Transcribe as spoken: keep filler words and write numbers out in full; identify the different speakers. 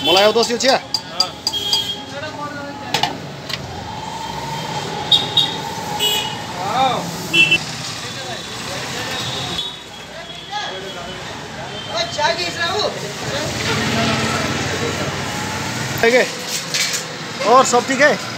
Speaker 1: मलाई आउँदोस् यो चिया ठीक है और सब ठीक है।